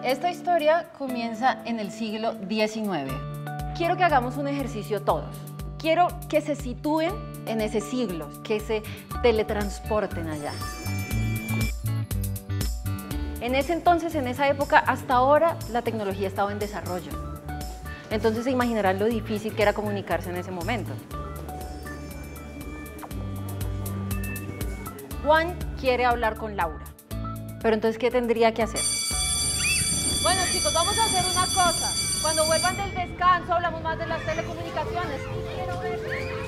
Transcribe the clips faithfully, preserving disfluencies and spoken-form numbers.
Esta historia comienza en el siglo diecinueve. Quiero que hagamos un ejercicio todos. Quiero que se sitúen en ese siglo, que se teletransporten allá. En ese entonces, en esa época, hasta ahora, la tecnología estaba en desarrollo. Entonces se imaginarán lo difícil que era comunicarse en ese momento. Juan quiere hablar con Laura. Pero entonces, ¿qué tendría que hacer? Bueno, chicos, vamos a hacer una cosa. Cuando vuelvan del descanso, hablamos más de las telecomunicaciones. Quiero ver.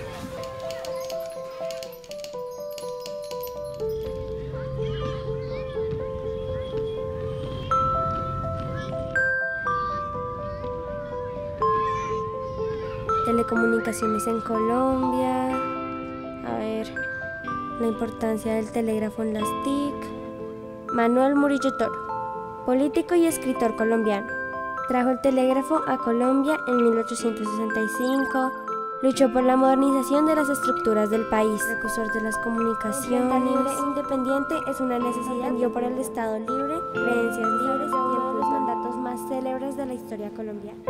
Telecomunicaciones en Colombia. A ver, la importancia del telégrafo en las T I C. Manuel Murillo Toro, político y escritor colombiano. Trajo el telégrafo a Colombia en mil ochocientos sesenta y cinco. Luchó por la modernización de las estructuras del país. Precursor de las comunicaciones. La libre e independiente es una necesidad. Dio por el Estado libre, creencias libres y uno de los mandatos más célebres de la historia colombiana.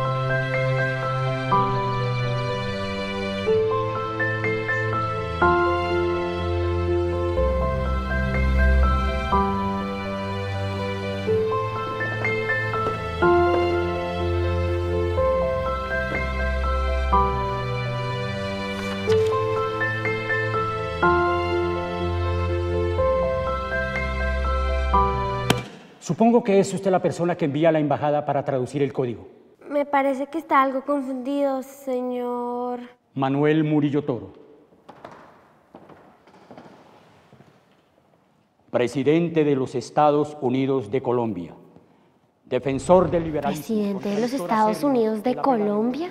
Supongo que es usted la persona que envía a la embajada para traducir el código. Me parece que está algo confundido, señor... Manuel Murillo Toro. Presidente de los Estados Unidos de Colombia. Defensor del liberalismo. ¿Presidente de los Estados Unidos de Colombia?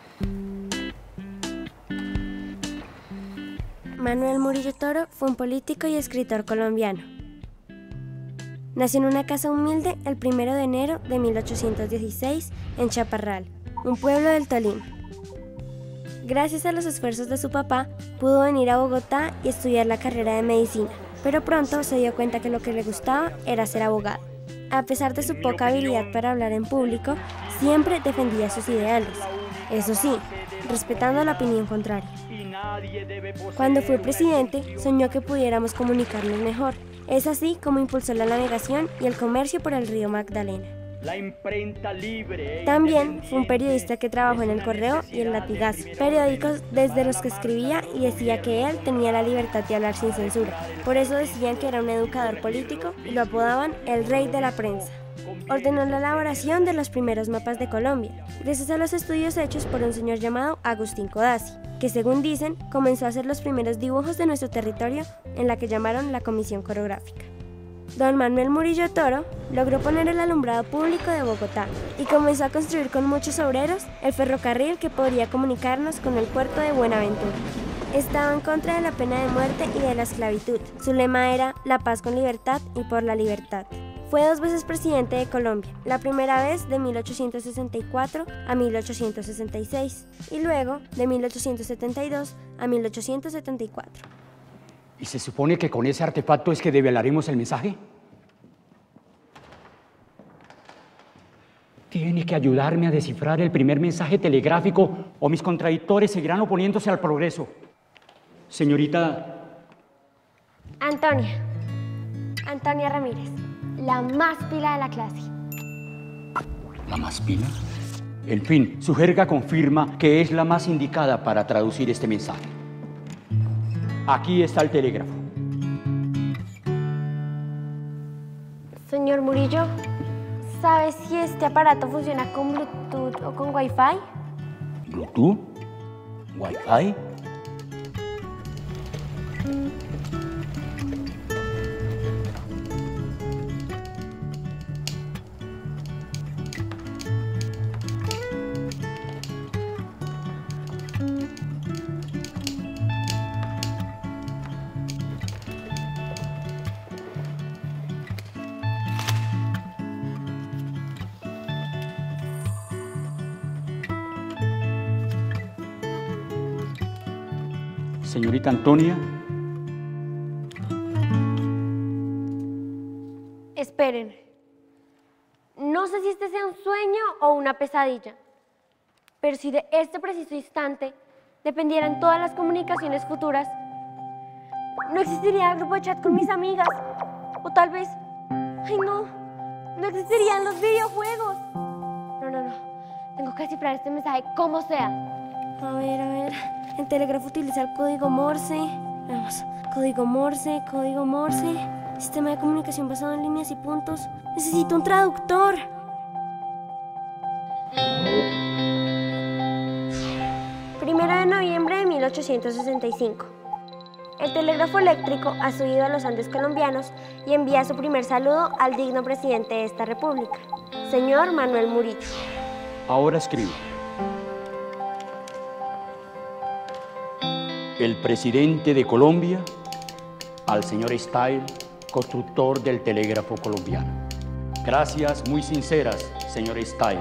Manuel Murillo Toro fue un político y escritor colombiano. Nació en una casa humilde el primero de enero de mil ochocientos dieciséis en Chaparral, un pueblo del Tolima. Gracias a los esfuerzos de su papá, pudo venir a Bogotá y estudiar la carrera de medicina, pero pronto se dio cuenta que lo que le gustaba era ser abogado. A pesar de su poca habilidad para hablar en público, siempre defendía sus ideales. Eso sí, respetando la opinión contraria. Cuando fue presidente, soñó que pudiéramos comunicarnos mejor. Es así como impulsó la navegación y el comercio por el río Magdalena. La imprenta libre. También fue un periodista que trabajó en El Correo y El Latigazo, periódicos desde los que escribía y decía que él tenía la libertad de hablar sin censura. Por eso decían que era un educador político y lo apodaban el rey de la prensa. Ordenó la elaboración de los primeros mapas de Colombia, gracias a los estudios hechos por un señor llamado Agustín Codazzi, que según dicen, comenzó a hacer los primeros dibujos de nuestro territorio en la que llamaron la Comisión Coreográfica. Don Manuel Murillo Toro logró poner el alumbrado público de Bogotá y comenzó a construir con muchos obreros el ferrocarril que podría comunicarnos con el puerto de Buenaventura. Estaba en contra de la pena de muerte y de la esclavitud. Su lema era la paz con libertad y por la libertad. Fue dos veces presidente de Colombia, la primera vez de mil ochocientos sesenta y cuatro a mil ochocientos sesenta y seis y luego de mil ochocientos setenta y dos a mil ochocientos setenta y cuatro. ¿Y se supone que con ese artefacto es que develaremos el mensaje? Tiene que ayudarme a descifrar el primer mensaje telegráfico o mis contradictores seguirán oponiéndose al progreso. Señorita... Antonia. Antonia Ramírez. La más pila de la clase. ¿La más pila? En fin, su jerga confirma que es la más indicada para traducir este mensaje. Aquí está el telégrafo. Señor Murillo, ¿sabe si este aparato funciona con Bluetooth o con Wi-Fi? ¿Bluetooth? ¿Wi-Fi? Señorita Antonia. Esperen. No sé si este sea un sueño o una pesadilla, pero si de este preciso instante dependieran todas las comunicaciones futuras, no existiría el grupo de chat con mis amigas. O tal vez, ay no, no existirían los videojuegos. No, no, no, tengo que descifrar este mensaje como sea. A ver, a ver, el telégrafo utiliza el código Morse. Vamos, código Morse, código Morse. Sistema de comunicación basado en líneas y puntos. Necesito un traductor. Primero de noviembre de mil ochocientos sesenta y cinco. El telégrafo eléctrico ha subido a los Andes colombianos y envía su primer saludo al digno presidente de esta república, señor Manuel Murillo. Ahora escribo. El presidente de Colombia al señor Style, constructor del telégrafo colombiano. Gracias muy sinceras, señor Style.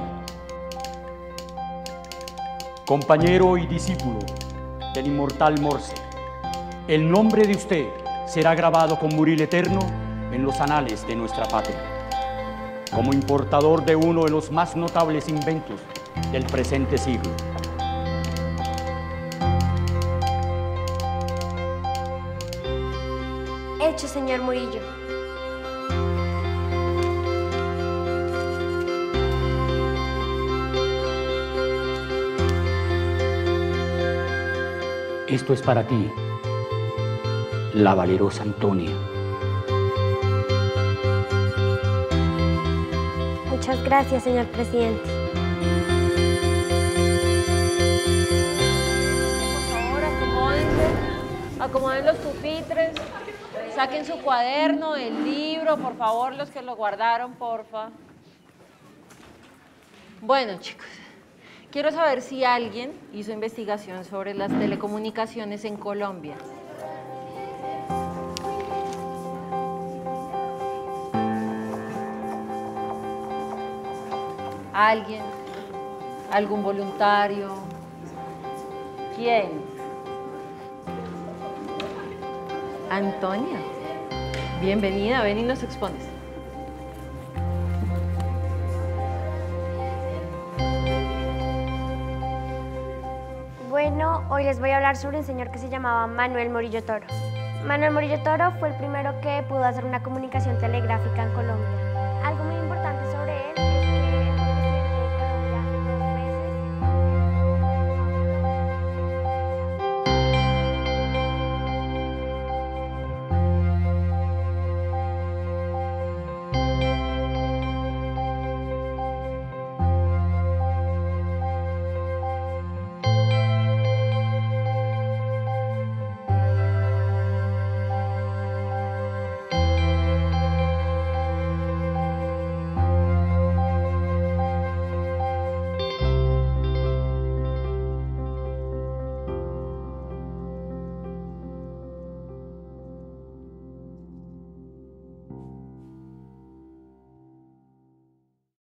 Compañero y discípulo del inmortal Morse, el nombre de usted será grabado con buril eterno en los anales de nuestra patria, como importador de uno de los más notables inventos del presente siglo. Hecho, señor Murillo. Esto es para ti, la valerosa Antonia. Muchas gracias, señor presidente. Por favor, acomódense, acomoden los pupitres, saquen su cuaderno, el libro, por favor, los que lo guardaron, porfa. Bueno, chicos, quiero saber si alguien hizo investigación sobre las telecomunicaciones en Colombia. ¿Alguien? ¿Algún voluntario? ¿Quién? Antonia. Bienvenida, ven y nos expones. Bueno, hoy les voy a hablar sobre un señor que se llamaba Manuel Murillo Toro. Manuel Murillo Toro fue el primero que pudo hacer una comunicación telegráfica en Colombia.